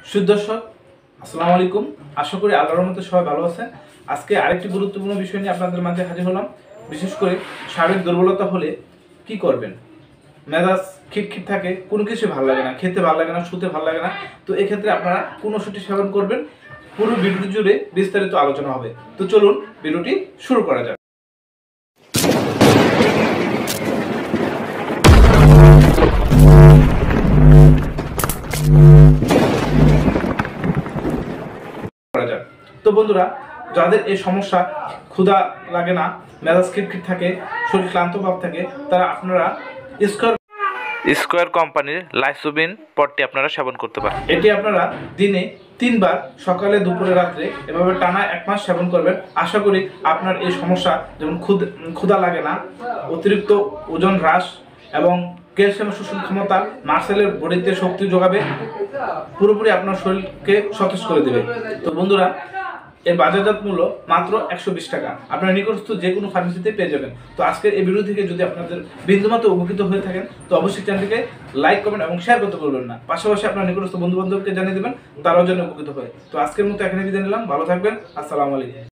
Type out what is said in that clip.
সুদর্শক আসসালামু আলাইকুম। আশা করি আল্লাহর রহমতে সবাই ভালো আছেন। আজকে আরেকটি গুরুত্বপূর্ণ বিষয় নিয়ে আপনাদের মাঝে হাজির হলাম। বিশেষ করে শারীরিক দুর্বলতা হলে কি করবেন? মেজাজ খিটখিট থাকে, কোনো কিছু ভালো লাগে না, খেতে ভালো লাগে না, শুতে ভালো লাগে না। তো এক্ষেত্রে আপনারা কোন ওষুধটি সেবন করবেন, পুরো ভিডিওটি জুড়ে বিস্তারিত আলোচনা হবে। তো চলুন ভিডিওটি শুরু করা যাক। তো বন্ধুরা, যাদের এই সমস্যা, ক্ষুধা লাগে না, মেজাজ খিটখিট থাকে, শরীর ক্লান্ত ভাব থাকে, তারা আপনারা স্কয়ার কোম্পানির লাইসোবিন পটটি আপনারা সেবন করতে পারেন। এটি আপনারা দিনে 3 বার, সকালে, দুপুরে, রাত্রে এভাবে টানা 1 মাস সেবন করবেন। আশা করি আপনার এই সমস্যা, যেমন ক্ষুধা লাগে না, অতিরিক্ত ওজন হ্রাস এবং ক্যালসিয়াম শোষণ ক্ষমতা, মাসেলের বডিতে শক্তি যোগাবে, পুরোপুরি আপনার শরীরকে সতেজ করে দেবে। তো বন্ধুরা, এর বাজারজাত মূল্য মাত্র 120 টাকা। আপনার নিকটস্থ যে কোনো ফার্মেসিতে পেয়ে যাবেন। তো আজকের এই ভিডিও থেকে যদি আপনাদের বিন্দুমাত্র উপকৃত হয়ে থাকেন, তো অবশ্যই চ্যানেলটিকে লাইক, কমেন্ট এবং শেয়ার করতে ভুলবেন না। পাশাপাশি আপনার নিকটস্থ বন্ধু বান্ধবকে জানিয়ে দেবেন, তারাও যেন উপকৃত হয়। তো আজকের মতো এখানে বিদায় নিলাম। ভালো থাকবেন। আসসালামু আলাইকুম।